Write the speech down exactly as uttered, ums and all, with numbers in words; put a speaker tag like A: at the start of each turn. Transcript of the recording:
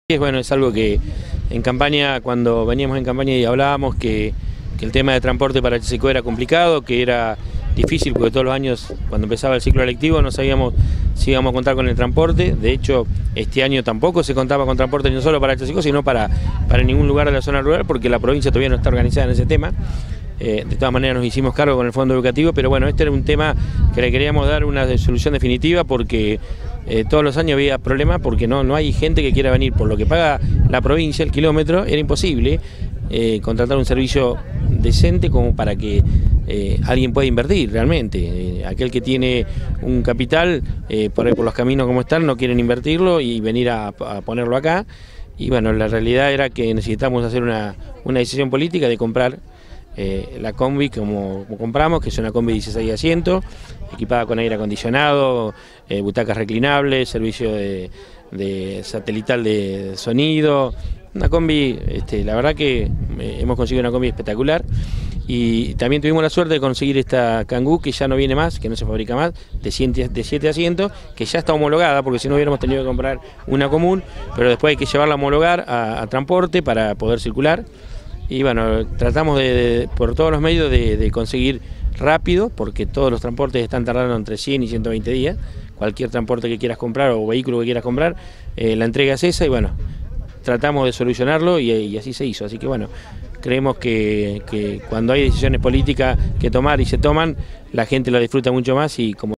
A: Es bueno, es algo que en campaña, cuando veníamos en campaña y hablábamos que, que el tema de transporte para Chilecó era complicado, que era difícil porque todos los años cuando empezaba el ciclo electivo no sabíamos si íbamos a contar con el transporte. De hecho, este año tampoco se contaba con transporte no solo para Chilecó, sino para, para ningún lugar de la zona rural porque la provincia todavía no está organizada en ese tema. Eh, de todas maneras nos hicimos cargo con el fondo educativo, pero bueno, este era un tema que le queríamos dar una solución definitiva porque eh, todos los años había problemas porque no, no hay gente que quiera venir por lo que paga la provincia, el kilómetro, era imposible eh, contratar un servicio decente como para que eh, alguien pueda invertir realmente. Eh, aquel que tiene un capital, eh, por ahí por los caminos como están, no quieren invertirlo y venir a, a ponerlo acá. Y bueno, la realidad era que necesitamos hacer una, una decisión política de comprar Eh, la combi como, como compramos, que es una combi de dieciséis asientos, equipada con aire acondicionado, eh, butacas reclinables, servicio de, de satelital de sonido, una combi, este, la verdad que eh, hemos conseguido una combi espectacular. Y también tuvimos la suerte de conseguir esta Kangoo, que ya no viene más, que no se fabrica más, de siete asientos, que ya está homologada, porque si no hubiéramos tenido que comprar una común, pero después hay que llevarla a homologar a, a transporte para poder circular. Y bueno, tratamos de, de, por todos los medios de, de conseguir rápido, porque todos los transportes están tardando entre cien y ciento veinte días. Cualquier transporte que quieras comprar o vehículo que quieras comprar, eh, la entrega es esa y bueno, tratamos de solucionarlo y, y así se hizo. Así que bueno, creemos que, que cuando hay decisiones políticas que tomar y se toman, la gente lo disfruta mucho más y como